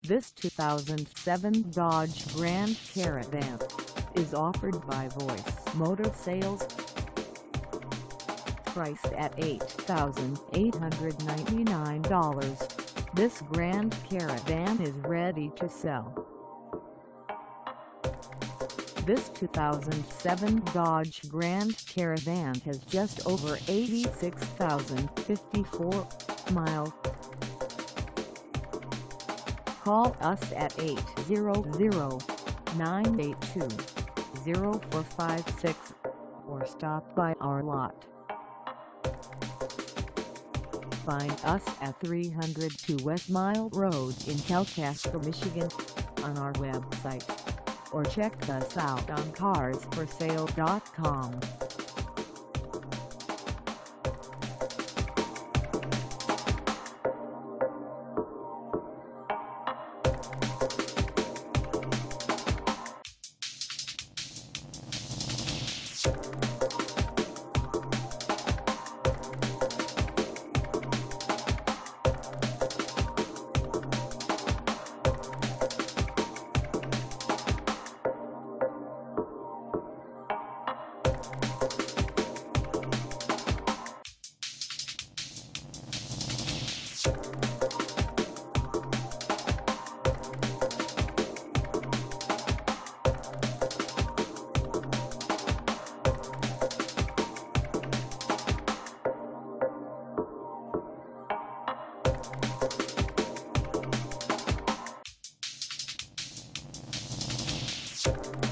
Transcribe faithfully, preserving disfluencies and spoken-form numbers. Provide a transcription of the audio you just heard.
This two thousand seven Dodge Grand Caravan is offered by Voice Motor Sales. Priced at eight thousand eight hundred ninety-nine dollars, this Grand Caravan is ready to sell. This two thousand seven Dodge Grand Caravan has just over eighty-six thousand fifty-four miles. Call us at eight hundred, nine eight two, zero four five six or stop by our lot. Find us at three hundred two West Mile Road in Kalkaska, Michigan, on our website, or check us out on cars for sale dot com. You